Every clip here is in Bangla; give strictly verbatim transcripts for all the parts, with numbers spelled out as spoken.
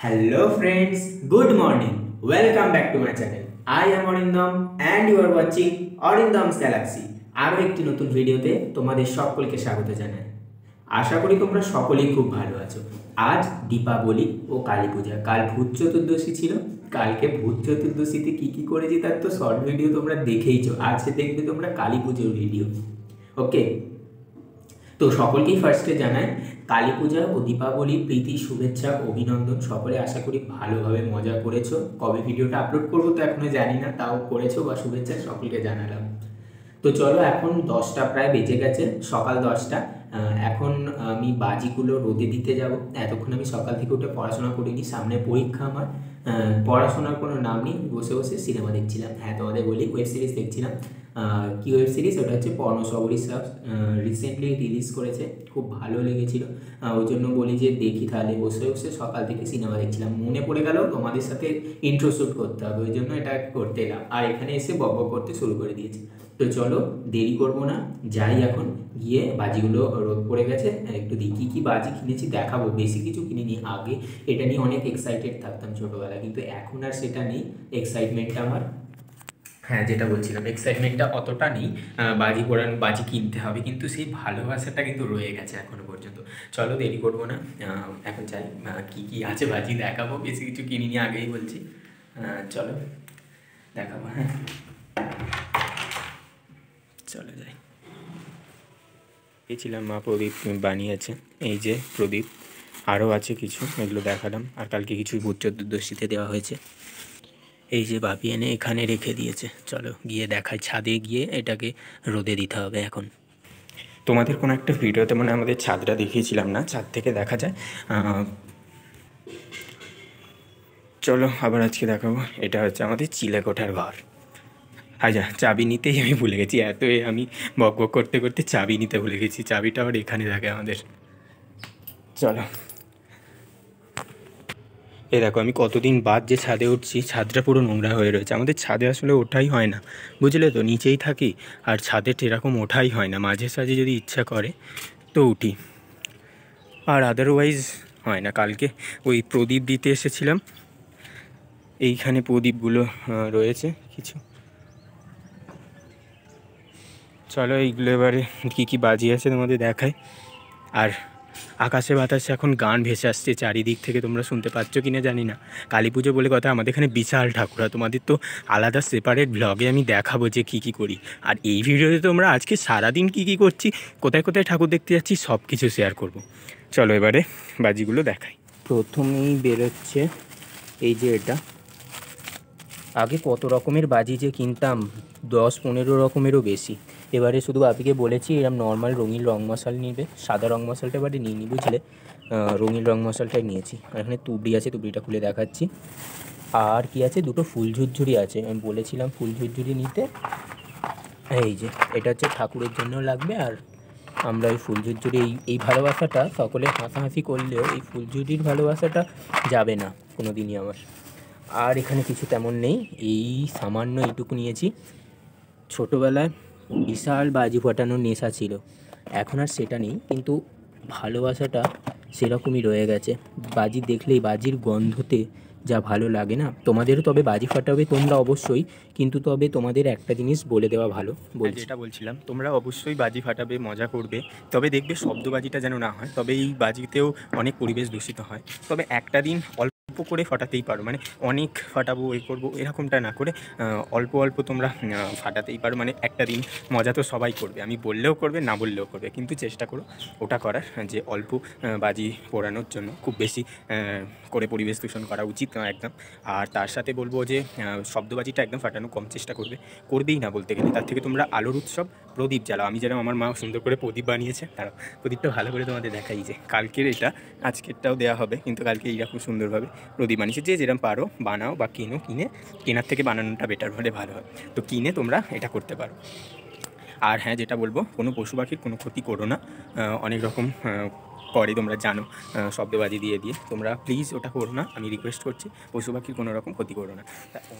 Hello friends, good morning. Welcome back to my channel. I am Arindam and you are watching Arindam's Galaxy. আরও একটি নতুন ভিডিওতে তোমাদের সকলকে স্বাগত জানাই। আশা করি তোমরা সকলেই খুব ভালো আছো। আজ দীপাবলি ও কালী পূজা। কাল ভূত চতুর্দশী ছিল। কালকে ভূত চতুর্দশীতে কী কী করেছি তার তো শর্ট ভিডিও তোমরা দেখেইছো। আজকে দেখবে তোমরা কালী পুজোর ভিডিও। ওকে, তো সকলকেই ফার্স্টে জানাই কালী পূজা ও দীপাবলি প্রীতি শুভেচ্ছা অভিনন্দন। সকলে আশা করি ভালোভাবে মজা করেছো। কবে ভিডিওটা আপলোড করবো তো এখনও জানি না, তাও করেছো বা শুভেচ্ছা সকলকে জানালাম। তো চলো, এখন দশটা প্রায় বেজে গেছে, সকাল দশটা। এখন আমি বাজিগুলো রোদে দিতে যাব। এতক্ষণ আমি সকাল থেকে উঠে পড়াশোনা করিনি, সামনে পরীক্ষা আমার। পড়াশোনার কোনো নাম নেই, বসে বসে সিনেমা দেখছিলাম। হ্যাঁ, তোমাদের বলি ওয়েব সিরিজ দেখছিলাম। কি ওয়েব সিরিজ ওটা হচ্ছে পর্ণশবরী সাব, রিসেন্টলি রিলিজ করেছে, খুব ভালো লেগেছিল। ওই জন্য বলি যে দেখি, তাহলে বসে বসে সকাল থেকে সিনেমা দেখছিলাম। মনে পড়ে গেল তোমাদের সাথে ইন্ট্রো শ্যুট করতে হবে, ওই জন্য এটা করতে এলাম। আর এখানে এসে বক বক করতে শুরু করে দিয়েছি। তো চলো, দেরি করবো না, যাই এখন গিয়ে বাজিগুলো রোদ পড়ে গেছে একটু দিই। কী কী বাজি কিনেছি দেখাবো। বেশি কিছু কিনিনি, আগে এটা নিয়ে অনেক এক্সাইটেড থাকতাম ছোটোবেলায়, কিন্তু এখন আর সেটা নেই এক্সাইটমেন্টটা আমার। হ্যাঁ, যেটা বলছিলাম, এক্সাইটমেন্টটা অতটা নেই। বাজি পোড়ান বাজি কিনতে হবে, কিন্তু সেই ভালোবাসাটা কিন্তু রয়ে গেছে এখনো পর্যন্ত। চলো, দেরি করবো না, এখন যাই। কী কী আছে বাজি দেখাবো, বেশি কিছু কিনিনি আগেই বলছি। চলো দেখাবো। হ্যাঁ, চলে যাই। গেছিলাম, মা প্রদীপ বানিয়েছে, এই যে প্রদীপ। আরও আছে কিছু, এগুলো দেখালাম। আর কালকে কিছু ভূত চতুর্দশীতে দেওয়া হয়েছে। এই যে বাপি এনে এখানে রেখে দিয়েছে। চলো গিয়ে দেখাই, ছাদে গিয়ে এটাকে রোদে দিতে হবে এখন। তোমাদের কোনো একটা ভিডিওতে মানে আমাদের ছাদটা দেখিয়েছিলাম না, ছাদ থেকে দেখা যায়। চলো আবার আজকে দেখাবো। এটা হচ্ছে আমাদের চিলেকোঠার ঘর। আচ্ছা, চাবি নিতেই আমি ভুলে গেছি, এত আমি বক বক করতে করতে চাবি নিতে ভুলে গেছি। চাবিটা আবার এখানে থাকে আমাদের। চলো, এ দেখো আমি কতদিন বাদ যে ছাদে উঠছি, ছাদটা পুরো নোংরা হয়ে রয়েছে। আমাদের ছাদে আসলে ওঠাই হয় না, বুঝলে তো, নিচেই থাকি। আর ছাদে এরকম ওঠাই হয় না, মাঝে সাঝে যদি ইচ্ছা করে তো উঠি, আর আদারওয়াইজ হয় না। কালকে ওই প্রদীপ দিতে এসেছিলাম, এইখানে প্রদীপগুলো রয়েছে কিছু। চলো এইগুলো এবারে কী কী বাজি আছে তোমাদের দেখায়। আর আকাশে বাতাসে এখন গান ভেসে আসছে চারিদিক থেকে, তোমরা শুনতে পাচ্ছ কি না জানি না। কালী পুজো বলে কথা, আমাদের এখানে বিশাল ঠাকুর হয়। তোমাদের তো আলাদা সেপারেট ব্লগে আমি দেখাবো যে কী কী করি। আর এই ভিডিওতে তোমরা আজকে সারাদিন কী কী করছি, কোথায় কোথায় ঠাকুর দেখতে যাচ্ছি, সব কিছু শেয়ার করব। চলো এবারে বাজিগুলো দেখাই। প্রথমেই বেরোচ্ছে এই যে এটা। আগে কত রকমের বাজি যে কিনতাম, দশ পনেরো রকমেরও বেশি। এবারে শুধু বাপিকে বলেছি এরকম নর্মাল রঙিন রং মশাল নিবে, সাদা রং মশালটা এবারে নিইনি, বুঝলে, রঙিন রং মশালটাই নিয়েছি। এখানে তুবড়ি আছে, তুবড়িটা খুলে দেখাচ্ছি। আর কি আছে, দুটো ফুল ঝুরঝুরি আছে, আমি বলেছিলাম ফুল ঝুরঝুরি নিতে। এই যে এটা হচ্ছে ঠাকুরের জন্য লাগবে। আর আমরা এই ফুল ঝুরঝুরি, এই এই ভালোবাসাটা সকলে হাসাহাসি করলেও এই ফুল ঝুরঝুরির ভালোবাসাটা যাবে না কোনো দিনই আমার। আর এখানে কিছু তেমন নেই, এই সামান্য এইটুকু নিয়েছি। ছোটোবেলায় বিশাল বাজি ফাটানোর নেশা ছিল, এখন আর সেটা নেই, কিন্তু ভালোবাসাটা সেরকমই রয়ে গেছে। বাজি দেখলেই, বাজির গন্ধতে যা ভালো লাগে না। তোমাদেরও তবে বাজি ফাটাবে তোমরা অবশ্যই, কিন্তু তবে তোমাদের একটা জিনিস বলে দেওয়া ভালো, বলছি যেটা বলছিলাম, তোমরা অবশ্যই বাজি ফাটাবে, মজা করবে, তবে দেখবে শব্দবাজিটা যেন না হয়। তবে এই বাজিতেও অনেক পরিবেশ দূষিত হয়। তবে একটা দিন অল্প করে ফাটাতেই পারো, মানে অনেক ফাটাবো এ করবো এরকমটা না করে অল্প অল্প তোমরা ফাটাতেই পারো। মানে একটা দিন মজা তো সবাই করবে, আমি বললেও করবে, না বললেও করবে, কিন্তু চেষ্টা করো ওটা করার, যে অল্প বাজি পোড়ানোর জন্য। খুব বেশি করে পরিবেশ দূষণ করা উচিত না একদম। আর তার সাথে বলবো যে শব্দবাজিটা একদম ফাটানো কম চেষ্টা করবে, করবেই না বলতে গেলে। তার থেকে তোমরা আলোর উৎসব প্রদীপ জ্বালাও। আমি যেরকম, আমার মা সুন্দর করে প্রদীপ বানিয়েছে, তারা প্রদীপটা ভালো করে তোমাদের দেখাই। যে কালকের এটা, আজকেরটাও দেওয়া হবে, কিন্তু কালকে এইরকম সুন্দরভাবে প্রদীপ বানিয়েছে। যে যেরকম পারো বানাও, বা কিনো, কিনে কেনার থেকে বানানোটা বেটার হলে ভালো হয়। তো কিনে তোমরা এটা করতে পারো। আর হ্যাঁ, যেটা বলবো, কোনো পশু পাখির কোনো ক্ষতি করো না। অনেক রকম করে তোমরা জানো, শব্দবাজি দিয়ে দিয়ে, তোমরা প্লিজ ওটা করো না, আমি রিকোয়েস্ট করছি। পশু পাখির কোনো রকম ক্ষতি করো না।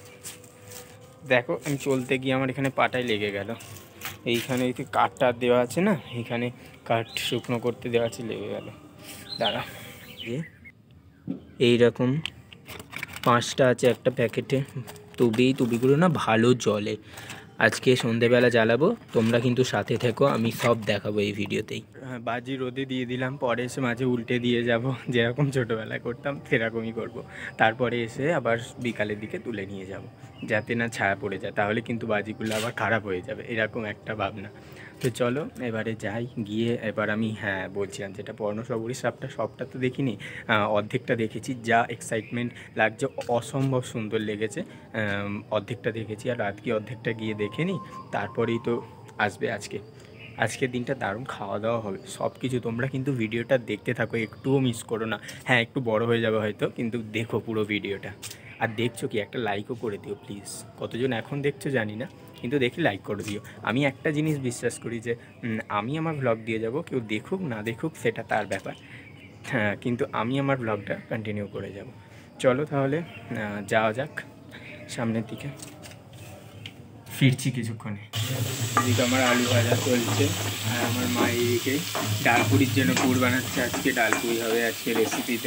দেখো আমি চলতে গিয়ে আমার এখানে পাটায় লেগে গেল। এইখানে এই কাঠটা দেওয়া আছে না, এইখানে কাঠ শুকনো করতে দেওয়া আছে, লেগে গেল। দাঁড়া, এই রকম পাঁচটা আছে একটা প্যাকেটে তুবি। তুবিগুলো না ভালো জ্বলে। আজকে সন্ধেবেলা জ্বালাবো, তোমরা কিন্তু সাথে থেকো, আমি সব দেখাবো এই ভিডিওতেই। হ্যাঁ, বাজি রোদে দিয়ে দিলাম, পরে এসে মাঝে উল্টে দিয়ে যাব, যেরকম ছোটোবেলায় করতাম সেরকমই করব। তারপরে এসে আবার বিকালের দিকে তুলে নিয়ে যাব, যাতে না ছায়া পড়ে যায়, তাহলে কিন্তু বাজিগুলো আবার খারাপ হয়ে যাবে, এরকম একটা ভাবনা। তো চলো এবারে যাই, গিয়ে এবার আমি হ্যাঁ বলছিলাম যেটা পর্ণসবরী সাপটা সবটা তো দেখিনি, অর্ধেকটা দেখেছি, যা এক্সাইটমেন্ট লাগছে, অসম্ভব সুন্দর লেগেছে, অর্ধেকটা দেখেছি। আর আজকে অর্ধেকটা গিয়ে দেখে নিই, তারপরেই তো আসবে আজকে। আজকের দিনটা দারুণ খাওয়া দাওয়া হবে, সব কিছু। তোমরা কিন্তু ভিডিওটা দেখতে থাকো, একটুও মিস করো না। হ্যাঁ একটু বড় হয়ে যাবে হয়তো, কিন্তু দেখো পুরো ভিডিওটা। আর দেখছো কি, একটা লাইকও করে দিও প্লিজ। কতজন এখন দেখছো জানি না, কিন্তু দেখি লাইক করে দিও। আমি একটা জিনিস বিশ্বাস করি যে আমি আমার ভ্লগ দিয়ে যাব, কেউ দেখুক না দেখুক সেটা তার ব্যাপার, হ্যাঁ, কিন্তু আমি আমার ভ্লগটা কন্টিনিউ করে যাব। চলো তাহলে যাওয়া যাক সামনের দিকে, ফিরছি কিছুক্ষণে। এদিকে আমার আলু ভাজা চলছে, আর আমার মা এদিকে ডালপুরির জন্য পুর বানাচ্ছে। আজকে ডালপুরি হবে আজকে রেসিপিতে।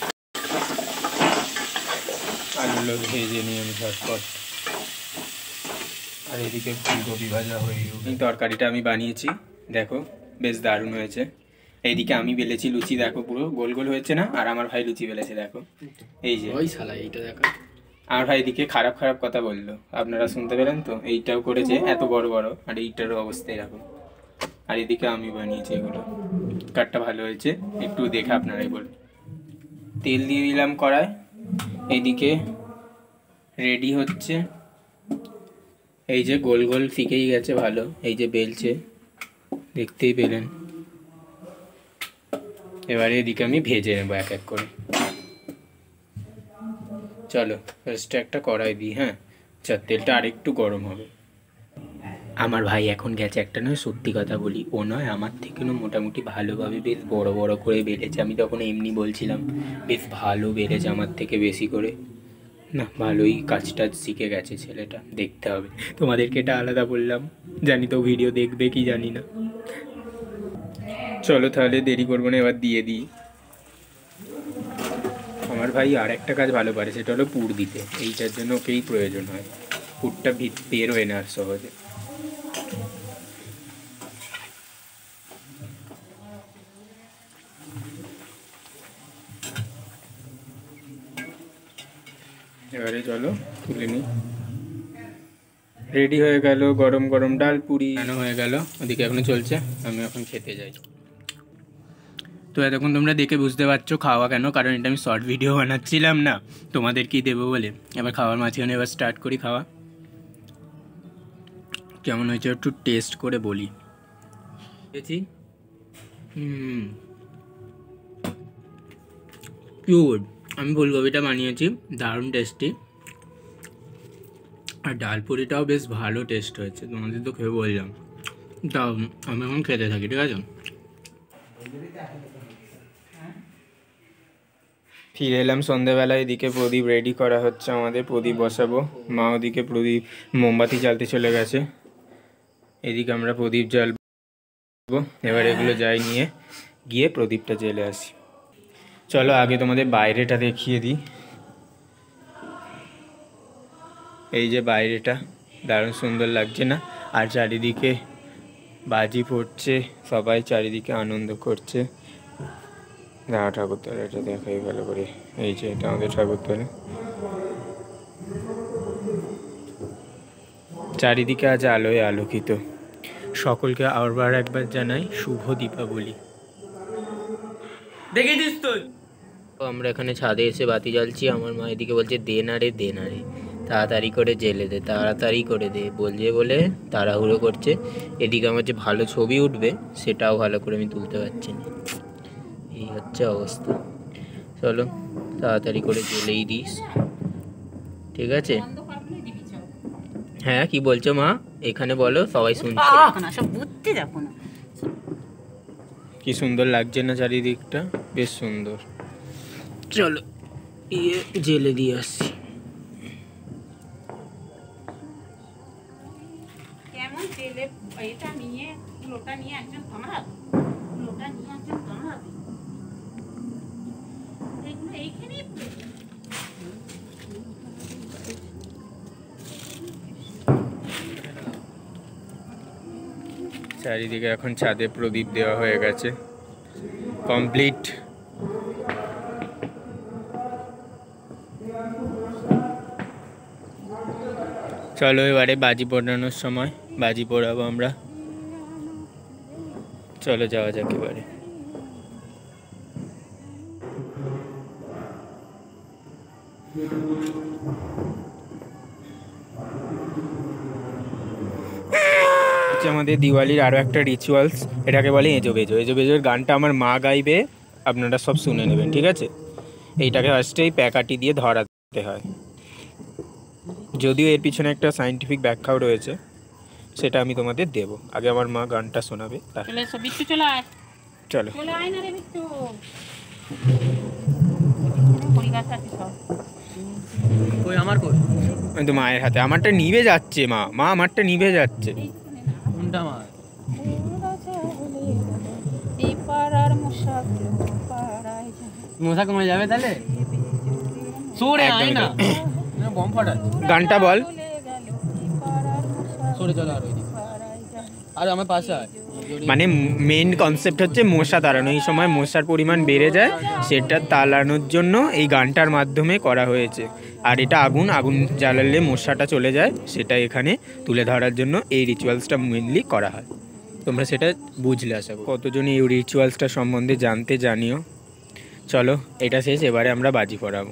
আলুগুলো ভেজে নিয়ে আমি ঝটপট, আর এদিকে ফুলকপি ভাজা হয়ে গেল। তরকারিটা আমি বানিয়েছি, দেখো বেশ দারুণ হয়েছে। এইদিকে আমি বেলেছি লুচি, দেখো পুরো গোল গোল হয়েছে না, আর আমার ভাই লুচি বেলেছে দেখো, এই যে ওই শালা এইটা দেখো। আমার ভাই এদিকে খারাপ খারাপ কথা বললো, আপনারা শুনতে পেলেন তো, এইটাও করেছে এত বড় বড়, আর এইটারও অবস্থা এরকম। আর এদিকে আমি বানিয়েছি এগুলো, কাঠটা ভালো হয়েছে, একটু দেখে আপনারাই বলুন। তেল দিয়ে দিলাম কড়ায়, এইদিকে রেডি হচ্ছে। এই যে গোল গোল শিখেই গেছে ভালো, এই যে বেলছে, দেখতেই পেলেন। এবারে এদিকে আমি ভেজে নেবো এক এক করে। চলো ফার্স্টে একটা কড়াই দিই, হ্যাঁ আচ্ছা, তেলটা আরেকটু গরম হবে। আমার ভাই এখন গেছে, একটা নয় সত্যি কথা বলি, ও নয় আমার থেকেও মোটামুটি ভালোভাবে বেশ বড় বড় করে বেড়েছে। আমি তখন এমনি বলছিলাম, বেশ ভালো বেড়েছে আমার থেকে বেশি করে, না ভালোই কাজটা শিখে গেছে ছেলেটা, দেখতে হবে। তোমাদেরকে এটা আলাদা বললাম, জানি তো ভিডিও দেখবে কি জানি না। চলো তাহলে দেরি করবো না, এবার দিয়ে দিই। আমার ভাই আর একটা কাজ ভালো পারে, সেটা হলো পুর দিতে, এইটার জন্য ওকেই প্রয়োজন হয়, পুরটা বেরোয় না আর সহজে। এবারে চলো তুলে নিই। রেডি হয়ে গেল গরম গরম ডাল পুরি, কেন হয়ে গেল, ওদিকে এখনো চলছে, আমি এখন খেতে যাই। তো এতক্ষণ তোমরা দেখে বুঝতে পারছো খাওয়া কেন, কারণ এটা আমি শর্ট ভিডিও বানাচ্ছিলাম না তোমাদের কি দেবো বলে। এবার খাওয়ার মাঝখানে এবার স্টার্ট করি খাওয়া। কেমন হয়েছে একটু টেস্ট করে বলি। দেখছি হুম পিওর, আমি ফুলকপিটা বানিয়েছি, দারুণ টেস্টি। আর ডালপুরিটাও বেশ ভালো টেস্ট হয়েছে, তোমাদের তো খেয়ে বললাম। তাও আমি এখন খেতে থাকি, ঠিক আছে। ফিরে এলাম সন্ধ্যেবেলায়, এদিকে প্রদীপ রেডি করা হচ্ছে আমাদের, প্রদীপ বসাবো। মা ওদিকে প্রদীপ মোমবাতি জ্বালতে চলে গেছে, এদিকে আমরা প্রদীপ জ্বালবো। এবার এগুলো যাই নিয়ে গিয়ে প্রদীপটা জ্বেলে আসি। চলো আগে তোমাদের বাইরেটা দেখিয়ে দিই। এই যে বাইরেটা দারুণ সুন্দর লাগছে না, আর চারিদিকে বাজি পড়ছে, সবাই চারিদিকে আনন্দ করছে। দাঁড়া ঠাকুরতলা এটা দেখাই ভালো করে, এই যে এটা আমাদের ঠাকুরতলা। চারিদিকে আজ আলোয় আলোকিত। সকলকে আবার একবার জানাই শুভ দীপাবলি। দেখে দিস তুই। আমরা এখানে ছাদে এসে বাতি জ্বালছি, আমার মা এদিকে বলছে দে না রে দে না রে, তাড়াতাড়ি করে জেলে দে, তাড়াতাড়ি করে দে বলছে বলে তাড়াহুড়ো করছে। এদিকে আমার যে ভালো ছবি উঠবে সেটাও ভালো করে আমি তুলতে পারছি না, এই হচ্ছে অবস্থা। চলো তাড়াতাড়ি করে জ্বেলেই দিস, ঠিক আছে। হ্যাঁ কি বলছো মা, এখানে বলো সবাই শুনছে। কি সুন্দর লাগছে না চারিদিকটা, বেশ সুন্দর। চলো ইয়ে জেলে দিয়ে আসছি। কেমন জেলে এটা নিয়ে লোটা নিয়ে একজন কামড়াবে, লোটা নিয়ে একজন কামড়াবে, এই চারিদিকে এখন ছাদে প্রদীপ দেওয়া হয়ে গেছে, কমপ্লিট। চলো এবারে বাজি পোড়ানোর সময় বাজি পোড়াবো আমরা। চলো যাওয়া যাক এবারে। আমাদের দিওয়ালির আরও একটা রিচুয়ালস, এটাকে বলে এজো বেজো। এজো বেজোর গানটা আমার মা গাইবে, আপনারা সব শুনে নেবেন, ঠিক আছে? এইটাকে ফার্স্টেই প্যাকাটি দিয়ে ধরাতে হয়, যদিও এর পিছনে একটা সায়েন্টিফিক ব্যাখ্যাও রয়েছে, সেটা আমি তোমাদের দেব। আগে আমার মা গানটা শোনাবে। চলো আমার কই তো মায়ের হাতে, আমারটা নিভে যাচ্ছে মা, মা আমারটা নিভে যাচ্ছে। কোনটা মা? মশা কমে যাবে তাহলে সরে আয় না, বম ফাটা। গানটা বল। সরে চলো আর ওইদিকে, আর আমার পাশে আয়। মানে মেন কনসেপ্ট হচ্ছে মশা তাড়ানো। এই সময় মশার পরিমাণ বেড়ে যায়, সেটা তাড়ানোর জন্য এই গানটার মাধ্যমে করা হয়েছে। আর এটা আগুন, আগুন জ্বালালে মশাটা চলে যায়, সেটা এখানে তুলে ধরার জন্য এই রিচুয়ালসটা মেনলি করা হয়। তোমরা সেটা বুঝলে আশা করি। কতজন এই রিচুয়ালসটা সম্বন্ধে জানতে জানিও। চলো এটা শেষ, এবারে আমরা বাজি পড়াবো।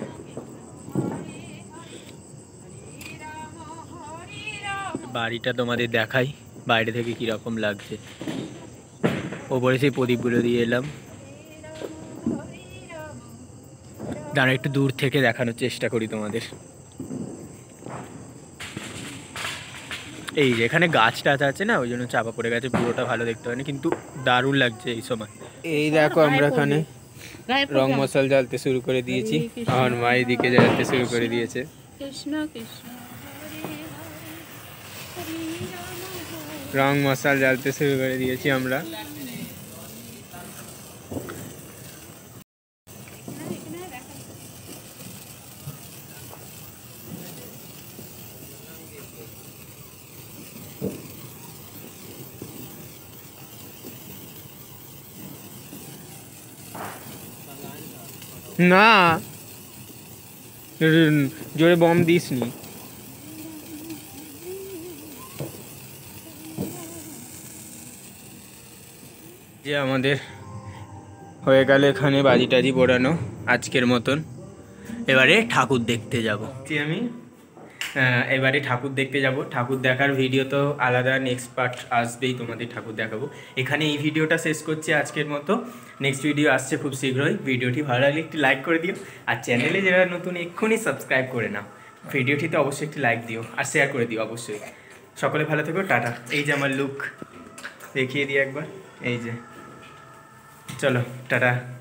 বাড়িটা তোমাদের দেখাই বাইরে থেকে কীরকম লাগছে। ওপরে সেই প্রদীপগুলো দিয়ে এলাম, দাঁড়া একটু দূর থেকে দেখানোর চেষ্টা করি তোমাদের। এই যে এখানে গাছ টাছ আছে না, ওই জন্য চাপা পড়ে গেছে, পুরোটা ভালো দেখতে হয় না, কিন্তু দারুণ লাগছে এই সময়। এই দেখো আমরা এখানে রং মশাল জ্বালতে শুরু করে দিয়েছি, আমার মা এদিকে জ্বালতে শুরু করে দিয়েছে। রং মশাল জ্বালতে শুরু করে দিয়েছি আমরা। না জোরে বম দিস নি। যে আমাদের হয়ে গেল এখানে বাজি টাজি পোড়ানো আজকের মতন। এবারে ঠাকুর দেখতে যাব আমি, এবারে ঠাকুর দেখতে যাব। ঠাকুর দেখার ভিডিও তো আলাদা নেক্সট পার্ট আসবেই, তোমাদের ঠাকুর দেখাবো। এখানে এই ভিডিওটা শেষ করছি আজকের মতো, নেক্সট ভিডিও আসছে খুব শীঘ্রই। ভিডিওটি ভালো লাগলে একটি লাইক করে দিও, আর চ্যানেলে যারা নতুন এক্ষুনি সাবস্ক্রাইব করে নাও। ভিডিওটিতে অবশ্যই একটি লাইক দিও আর শেয়ার করে দিও অবশ্যই। সকলে ভালো থেকো, টাটা। এই যে আমার লুক দেখিয়ে দিই একবার, এই যে, চলো টাটা।